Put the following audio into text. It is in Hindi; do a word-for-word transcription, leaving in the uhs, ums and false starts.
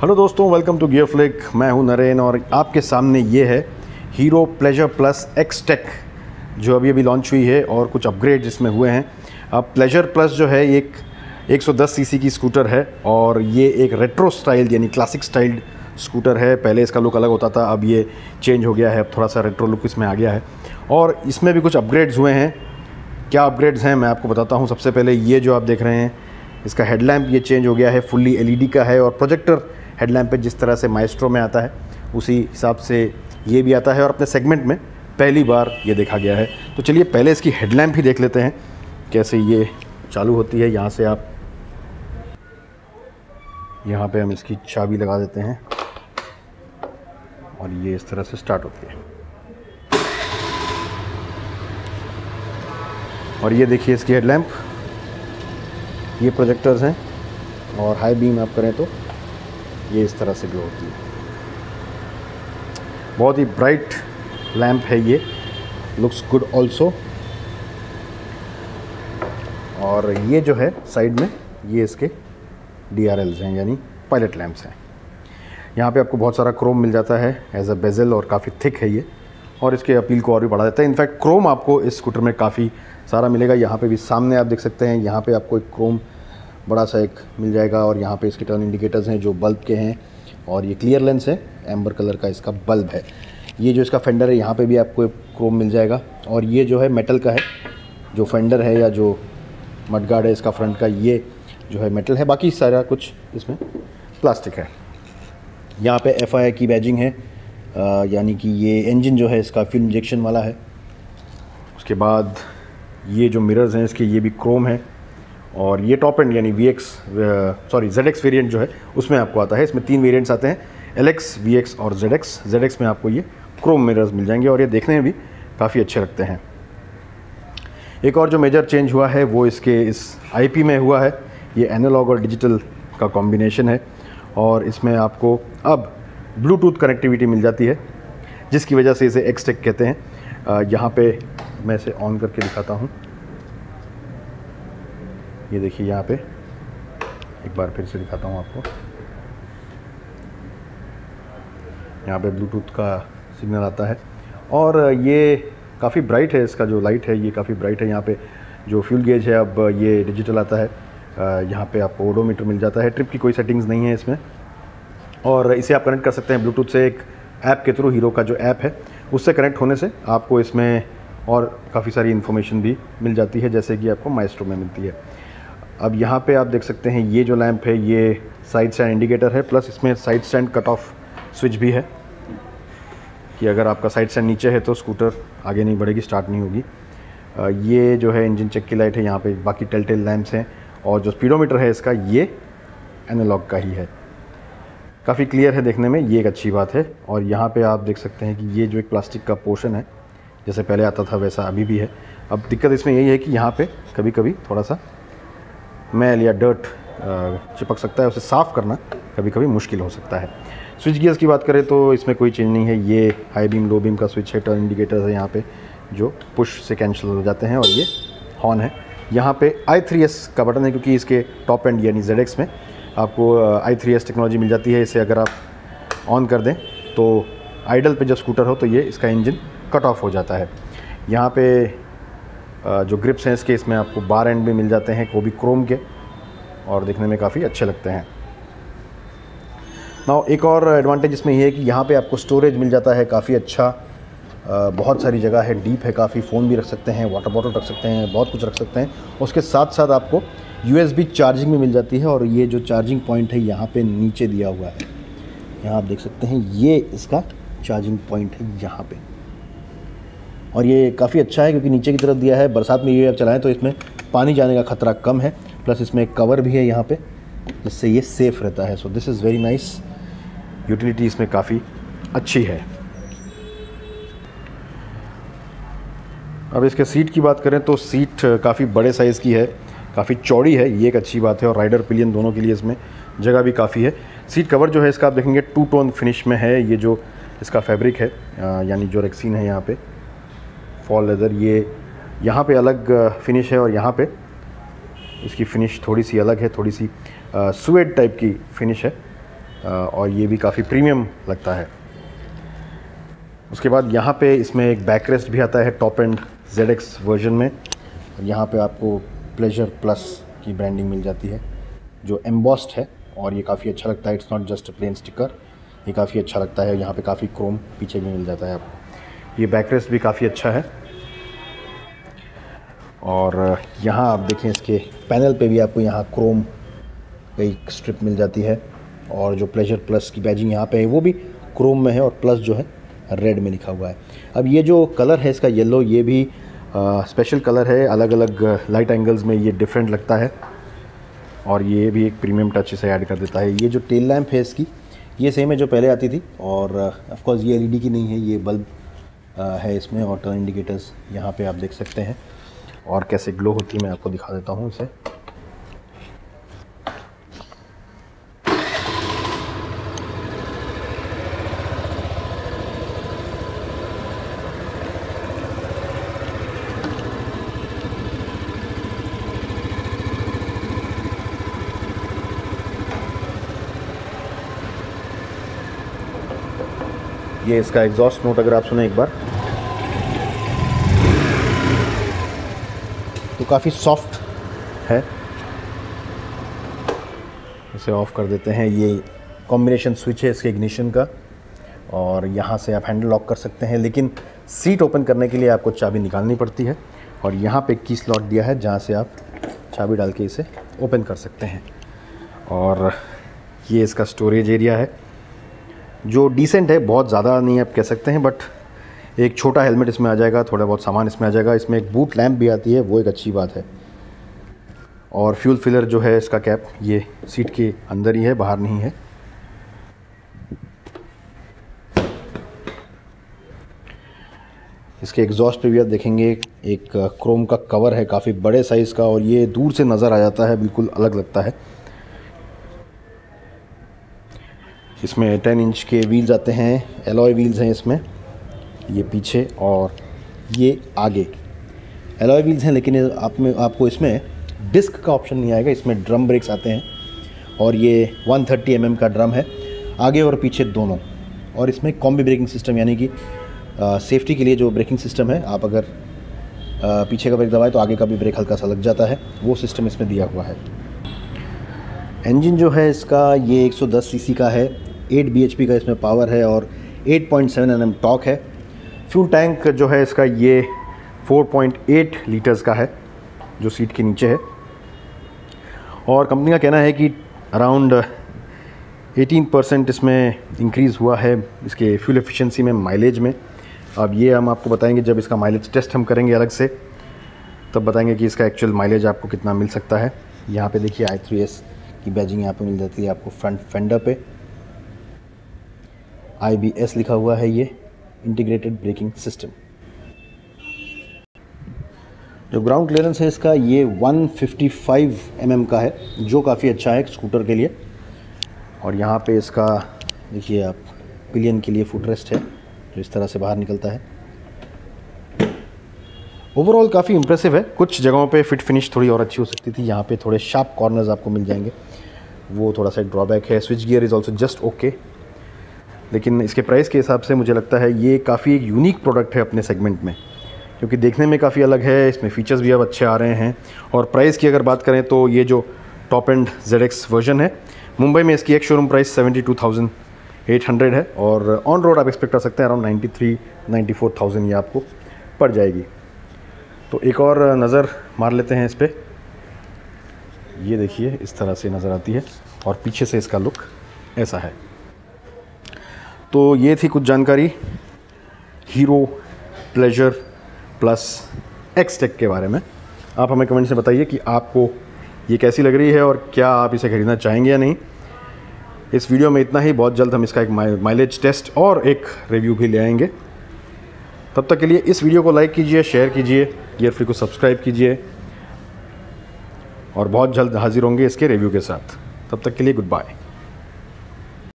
हेलो दोस्तों, वेलकम टू गियर फ्लिक। मैं हूं नरेन और आपके सामने ये है Hero Pleasure plus X tech जो अभी अभी लॉन्च हुई है और कुछ अपग्रेड इसमें हुए हैं। अब प्लेजर प्लस जो है एक एक सौ दस सीसी की स्कूटर है और ये एक रेट्रो स्टाइल यानी क्लासिक स्टाइल्ड स्कूटर है। पहले इसका लुक अलग होता था, अब ये चेंज हो गया है, अब थोड़ा सा रेट्रो लुक इसमें आ गया है और इसमें भी कुछ अपग्रेड्स हुए हैं। क्या अपग्रेड्स हैं मैं आपको बताता हूँ। सबसे पहले ये जो आप देख रहे हैं, इसका हेडलैम्प ये चेंज हो गया है, फुल्ली एलईडी का है और प्रोजेक्टर हेडलैम्प पे जिस तरह से माइस्ट्रो में आता है उसी हिसाब से ये भी आता है और अपने सेगमेंट में पहली बार ये देखा गया है। तो चलिए पहले इसकी हेडलैम्प ही देख लेते हैं कैसे ये चालू होती है। यहाँ से आप यहाँ पे हम इसकी चाबी लगा देते हैं और ये इस तरह से स्टार्ट होती है। और ये देखिए इसकी हेडलैम्प, ये प्रोजेक्टर्स हैं और हाई बीम आप करें तो ये इस तरह से ग्लो होती है। बहुत ही ब्राइट लैम्प है ये, लुक्स गुड ऑल्सो। और ये जो है साइड में ये इसके डी आर एल्स हैं यानी पायलट लैम्प्स हैं। यहाँ पे आपको बहुत सारा क्रोम मिल जाता है एज अ बेजल और काफ़ी थिक है ये और इसके अपील को और भी बढ़ा देता है। इनफैक्ट क्रोम आपको इस स्कूटर में काफ़ी सारा मिलेगा। यहाँ पे भी सामने आप देख सकते हैं, यहाँ पे आपको एक क्रोम बड़ा सा एक मिल जाएगा और यहाँ पे इसके टर्न इंडिकेटर्स हैं जो बल्ब के हैं और ये क्लियर लेंस है, एम्बर कलर का इसका बल्ब है। ये जो इसका फेंडर है यहाँ पे भी आपको एक क्रोम मिल जाएगा और ये जो है मेटल का है, जो फेंडर है या जो मडगार्ड है इसका फ्रंट का, ये जो है मेटल है, बाकी सारा कुछ इसमें प्लास्टिक है। यहाँ पे एफ आई आई की बैजिंग है, यानी कि ये इंजन जो है इसका फ्यूल इंजेक्शन वाला है। उसके बाद ये जो मिरर्स हैं इसके ये भी क्रोम है और ये टॉप एंड यानी V X sorry Z X variant जो है उसमें आपको आता है। इसमें तीन वेरियंट्स आते हैं, एल एक्स, वी एक्स और जेड एक्स। जेड एक्स में आपको ये क्रोम मिरर्स मिल जाएंगे और ये देखने में भी काफ़ी अच्छे लगते हैं। एक और जो मेजर चेंज हुआ है वो इसके इस आईपी में हुआ है। ये एनालॉग और डिजिटल का कॉम्बिनेशन है और इसमें आपको अब ब्लूटूथ कनेक्टिविटी मिल जाती है जिसकी वजह से इसे एक्स टेक कहते हैं। यहाँ पे मैं इसे ऑन करके दिखाता हूँ। ये देखिए यहाँ पे एक बार फिर से दिखाता हूँ आपको। यहाँ पे ब्लूटूथ का सिग्नल आता है और ये काफ़ी ब्राइट है, इसका जो लाइट है ये काफ़ी ब्राइट है। यहाँ पे जो फ्यूल गेज है अब ये डिजिटल आता है। यहाँ पे आपको ओडोमीटर मिल जाता है। ट्रिप की कोई सेटिंग्स नहीं है इसमें और इसे आप कनेक्ट कर सकते हैं ब्लूटूथ से एक ऐप के थ्रू। हीरो का जो ऐप है उससे कनेक्ट होने से आपको इसमें और काफ़ी सारी इन्फॉर्मेशन भी मिल जाती है जैसे कि आपको माइस्ट्रो में मिलती है। अब यहाँ पे आप देख सकते हैं ये जो लैंप है ये साइड स्टैंड इंडिकेटर है, प्लस इसमें side stand cut off switch भी है कि अगर आपका साइड स्टैंड नीचे है तो स्कूटर आगे नहीं बढ़ेगी, स्टार्ट नहीं होगी। ये जो है इंजन चेक की लाइट है। यहाँ पे बाकी टेल टेल लैंप्स हैं और जो स्पीडोमीटर है इसका ये एनालॉग का ही है। काफ़ी क्लियर है देखने में, ये एक अच्छी बात है। और यहाँ पे आप देख सकते हैं कि ये जो एक प्लास्टिक का पोर्शन है जैसे पहले आता था वैसा अभी भी है। अब दिक्कत इसमें यही है कि यहाँ पे कभी कभी थोड़ा सा मैल या डर्ट चिपक सकता है, उसे साफ़ करना कभी कभी मुश्किल हो सकता है। स्विच गियर्स की बात करें तो इसमें कोई चेंज नहीं है। ये हाई बीम लो बीम का स्विच है, टर्न इंडिकेटर्स है यहाँ पे जो पुश से कैंसिल हो जाते हैं और ये हॉर्न है। यहाँ पे आई थ्री एस का बटन है क्योंकि इसके टॉप एंड यानी जेड एक्स में आपको आई थ्री एस टेक्नोलॉजी मिल जाती है। इसे अगर आप ऑन कर दें तो आइडल पे जब स्कूटर हो तो ये इसका इंजन कट ऑफ हो जाता है। यहाँ पे जो ग्रिप्स हैं इसके, इसमें आपको बार एंड भी मिल जाते हैं, वो भी क्रोम के और देखने में काफ़ी अच्छे लगते हैं। नाउ एक और एडवांटेज इसमें ये है कि यहाँ पे आपको स्टोरेज मिल जाता है काफ़ी अच्छा। बहुत सारी जगह है, डीप है काफ़ी, फ़ोन भी रख सकते हैं, वाटर बॉटल रख सकते हैं, बहुत कुछ रख सकते हैं। उसके साथ साथ आपको यूएसबी चार्जिंग भी मिल जाती है और ये जो चार्जिंग पॉइंट है यहाँ पे नीचे दिया हुआ है, यहाँ आप देख सकते हैं ये इसका चार्जिंग पॉइंट है यहाँ पे। और ये काफ़ी अच्छा है क्योंकि नीचे की तरफ दिया है, बरसात में ये आप चलाएं तो इसमें पानी जाने का खतरा कम है। प्लस इसमें एक कवर भी है यहाँ पे जिससे ये सेफ़ रहता है। So this is very nice, utility इसमें काफ़ी अच्छी है। अब इसके सीट की बात करें तो सीट काफ़ी बड़े साइज़ की है, काफ़ी चौड़ी है, ये एक अच्छी बात है। और राइडर पिलियन दोनों के लिए इसमें जगह भी काफ़ी है। सीट कवर जो है इसका आप देखेंगे टू टोन फिनिश में है। ये जो इसका फैब्रिक है यानी जो रेक्सीन है यहाँ पे फॉल लेदर, ये यहाँ पे अलग फिनिश है और यहाँ पे इसकी फ़िनिश थोड़ी सी अलग है, थोड़ी सी सुएड टाइप की फ़िनिश है। और ये भी काफ़ी प्रीमियम लगता है। उसके बाद यहाँ पे इसमें एक बैक रेस्ट भी आता है top end Z X version में। यहाँ पे आपको प्लेजर प्लस की ब्रांडिंग मिल जाती है जो एम्बॉस्ड है, और ये काफ़ी अच्छा लगता है। It's not just plain sticker, ये काफ़ी अच्छा लगता है। यहाँ पे काफ़ी क्रोम पीछे भी मिल जाता है आपको। ये बैक रेस्ट भी काफ़ी अच्छा है। और यहाँ आप देखें इसके पैनल पे भी आपको यहाँ क्रोम कई स्ट्रिप मिल जाती है, और जो प्लेजर प्लस की बैजिंग यहाँ पे है वो भी क्रोम में है, और प्लस जो है रेड में लिखा हुआ है। अब ये जो कलर है इसका येलो, ये भी स्पेशल कलर है, अलग अलग लाइट एंगल्स में ये डिफरेंट लगता है, और ये भी एक प्रीमियम टच इसे ऐड कर देता है। ये जो टेल लैंप है इसकी, ये सेम है जो पहले आती थी, और ऑफ कोर्स ये एलईडी की नहीं है, ये बल्ब है इसमें, और टर्न इंडिकेटर्स यहाँ पे आप देख सकते हैं। और कैसे ग्लो होती है मैं आपको दिखा देता हूँ इसे। ये इसका एग्जॉस्ट नोट अगर आप सुने एक बार, तो काफ़ी सॉफ्ट है। इसे ऑफ कर देते हैं। ये कॉम्बिनेशन स्विच है इसके इग्निशन का, और यहाँ से आप हैंडल लॉक कर सकते हैं, लेकिन सीट ओपन करने के लिए आपको चाबी निकालनी पड़ती है। और यहाँ पे की स्लॉट दिया है जहाँ से आप चाबी डाल के इसे ओपन कर सकते हैं। और ये इसका स्टोरेज एरिया है जो डिसेंट है, बहुत ज़्यादा नहीं आप कह सकते हैं, बट एक छोटा हेलमेट इसमें आ जाएगा, थोड़ा बहुत सामान इसमें आ जाएगा। इसमें एक बूट लैंप भी आती है, वो एक अच्छी बात है। और फ्यूल फिलर जो है इसका कैप, ये सीट के अंदर ही है, बाहर नहीं है। इसके एग्जॉस्ट पे भी आप देखेंगे एक क्रोम का कवर है, काफ़ी बड़े साइज़ का, और ये दूर से नज़र आ जाता है, बिल्कुल अलग लगता है। इसमें टेन इंच के व्हील्स आते हैं, एलॉय व्हील्स हैं इसमें, ये पीछे और ये आगे एलॉय व्हील्स हैं, लेकिन आप में आपको इसमें डिस्क का ऑप्शन नहीं आएगा। इसमें ड्रम ब्रेक्स आते हैं, और ये एक सौ तीस एम एम का ड्रम है आगे और पीछे दोनों। और इसमें कॉम्बी ब्रेकिंग सिस्टम, यानी कि सेफ्टी के लिए जो ब्रेकिंग सिस्टम है, आप अगर आ, पीछे का ब्रेक दबाए तो आगे का भी ब्रेक हल्का सा लग जाता है, वो सिस्टम इसमें दिया हुआ है। इंजन जो है इसका ये एक सौ दस सीसी का है, आठ बी एच पी का इसमें पावर है, और आठ पॉइंट सात एन एम टॉर्क है। फ्यूल टैंक जो है इसका ये चार पॉइंट आठ लीटर्स का है, जो सीट के नीचे है। और कंपनी का कहना है कि अराउंड अठारह परसेंट इसमें इंक्रीज़ हुआ है इसके फ्यूल एफिशिएंसी में, माइलेज में। अब ये हम आपको बताएंगे जब इसका माइलेज टेस्ट हम करेंगे अलग से, तब बताएंगे कि इसका एक्चुअल माइलेज आपको कितना मिल सकता है। यहाँ पे देखिए आई थ्री एस की बैजिंग यहाँ पे मिल जाती है आपको फ्रंट फेंडर पे। आई बी एस लिखा हुआ है, ये इंटीग्रेटेड ब्रेकिंग सिस्टम। जो ग्राउंड क्लियरेंस है इसका ये एक सौ पचपन एम एम का है, जो काफ़ी अच्छा है स्कूटर के लिए। और यहाँ पे इसका देखिए आप पिलियन के लिए फुट रेस्ट है, जो इस तरह से बाहर निकलता है। ओवरऑल काफ़ी इंप्रेसिव है। कुछ जगहों पे फिट फिनिश थोड़ी और अच्छी हो सकती थी। यहाँ पे थोड़े शार्प कॉर्नर्स आपको मिल जाएंगे, वो थोड़ा सा ड्रॉबैक है। Switch gear is also just okay, लेकिन इसके प्राइस के हिसाब से मुझे लगता है ये काफ़ी एक यूनिक प्रोडक्ट है अपने सेगमेंट में, क्योंकि देखने में काफ़ी अलग है। इसमें फ़ीचर्स भी अब अच्छे आ रहे हैं। और प्राइस की अगर बात करें तो ये जो top end Z X version है, मुंबई में इसकी एक showroom price seventy two thousand eight hundred है, और ऑन रोड आप एक्सपेक्ट कर सकते हैं around ninety three ninety four thousand ये आपको पड़ जाएगी। तो एक और नज़र मार लेते हैं इस पर। ये देखिए इस तरह से नज़र आती है, और पीछे से इसका लुक ऐसा है। तो ये थी कुछ जानकारी Hero Pleasure plus X tech के बारे में। आप हमें कमेंट से बताइए कि आपको ये कैसी लग रही है, और क्या आप इसे खरीदना चाहेंगे या नहीं। इस वीडियो में इतना ही। बहुत जल्द हम इसका एक माइलेज टेस्ट और एक रिव्यू भी ले आएंगे। तब तक के लिए इस वीडियो को लाइक कीजिए, शेयर कीजिए, गियर फ्री को सब्सक्राइब कीजिए, और बहुत जल्द हाजिर होंगे इसके रिव्यू के साथ। तब तक के लिए गुड बाय।